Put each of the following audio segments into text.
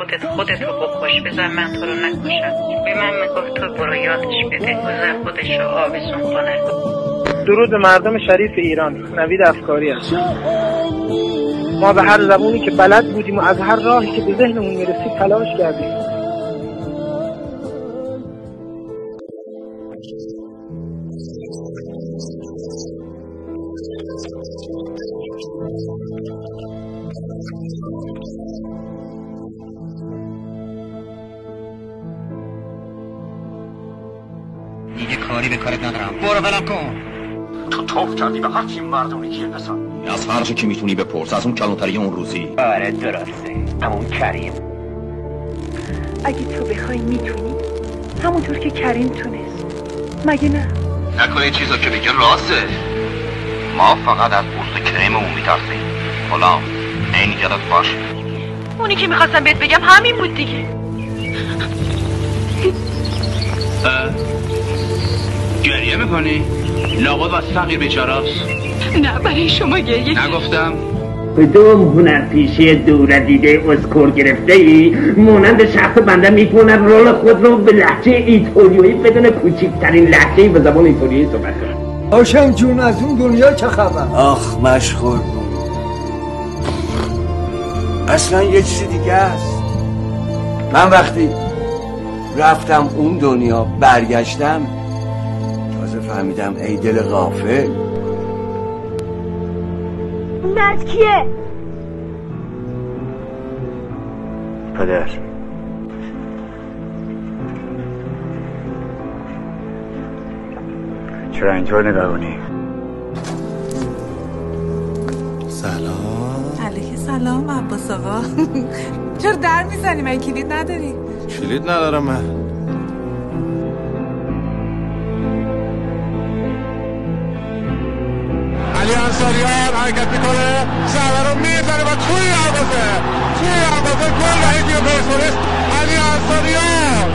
خودت رو بکش، بذار من تو رو نکشم. به من میگفت تو برو یادش بده، بذار خودش رو آویزون کنه. درود به مردم شریف ایران. نوید افکاری هست. ما به هر زبونی که بلد بودیم و از هر راهی که به ذهنمون میرسید تلاش کردیم. دیگه کاری به کارت ندارم، برو ولم کن. تو توف کردی به هر چی مردونی که پسر. از هر چی که میتونی بپرس، از اون کلانتری اون روزی. آره درسته، همون کریم. اگه تو بخوای میتونی، همونطور که کریم تونست. مگه نه؟ نکنه چیزا که میگه راسته. ما فقط از بورس کریممون میترسیم. حالا این یادت باشه. اونی که میخواستم بهت بگم همین بود دیگه. گریه میکنی؟ لابد واسه فقیر بیچاراست. نه برای شما گریه نگفتم. کدوم هنرپیشه دور دیده اسکور گرفته ای مانند شخص بنده میتونه رول خود رو به لهجه ایتالیایی بدون کوچکترین لهجه‌ای به زبان ایتالیایی صحبت کنه. هاشم جون از اون دنیا چه خبر؟ آخ مشغول بود. اصلا یه چیزی دیگه است. من وقتی رفتم اون دنیا برگشتم تازه فهمیدم ای دل غافل. مرد کیه؟ پدر. چرا اینطور نگاه کنی؟ سلام. علیه سلام عباس آقا. چرا در میزنی؟ من کلید نداری؟ کلید ندارم من. علی انصاریان حرکت میکنه، ضربه رو میزنه و توی دروازه گل برای تیم پرسپولیس. علی انصاریان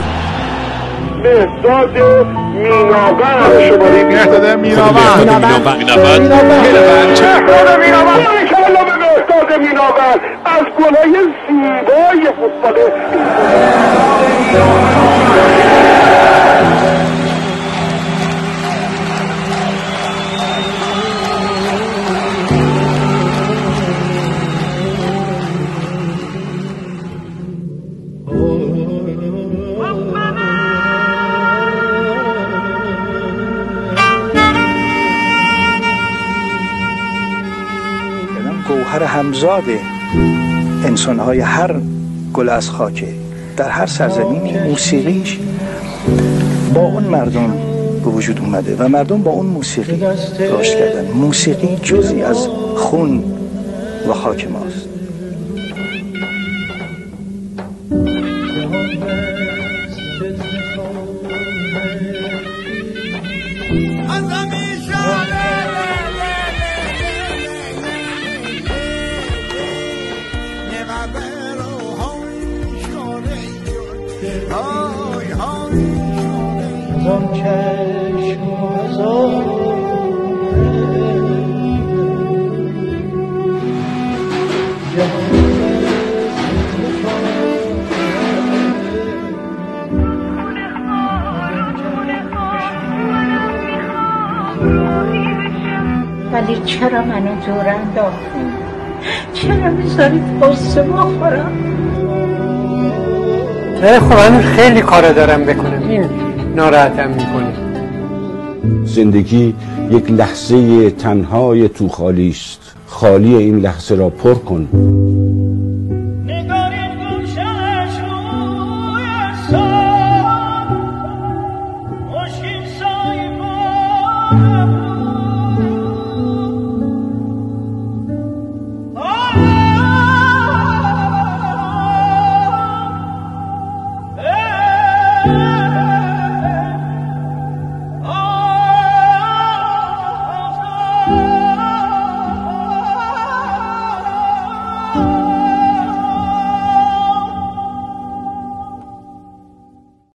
بهزاد میناور شماره 20 میناور از گل‌های زیبای فوتبال گوهر همزاد انسان‌های هر گل از خاکه در هر سرزمینی موسیقیش با اون مردم به وجود اومده و مردم با اون موسیقی رشد کردن. موسیقی جزئی از خون و خاک ماست. ولی چرا منو دور انداختی؟ چرا میذاری قصه بخورم؟ خب هنوز خیلی کار دارم بکنم. این ناراحتم میکنه. زندگی یک لحظه تنهای تو خالی است. خالی این لحظه را پر کن.